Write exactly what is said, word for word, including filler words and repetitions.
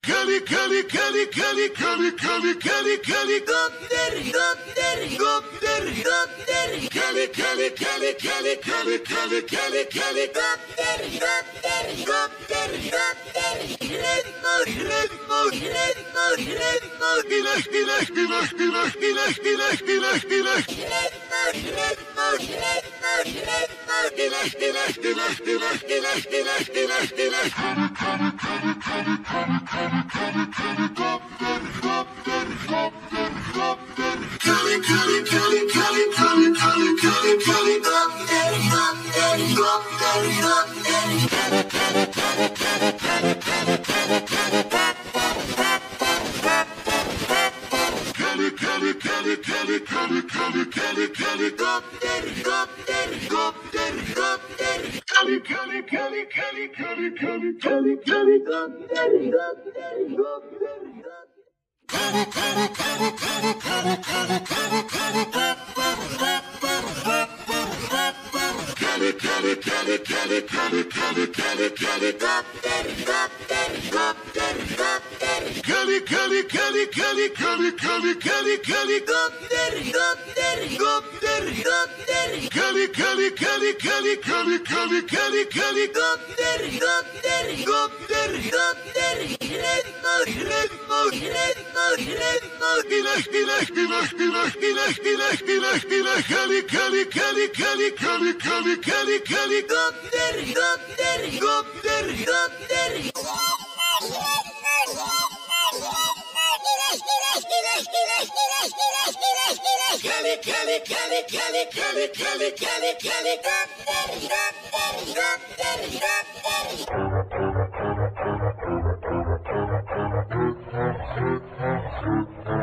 Kali kali kali kali kali kali kali kali gopter gopter gopter gopter kali kali kali kali kali kali kali kali gopter gopter gopter gopter ritmo ritmo ritmo ritmo gila gila gila gila gila gila gila gila ritmo ritmo ritmo ritmo gila gila gila gila gila gila gila gila Thank you.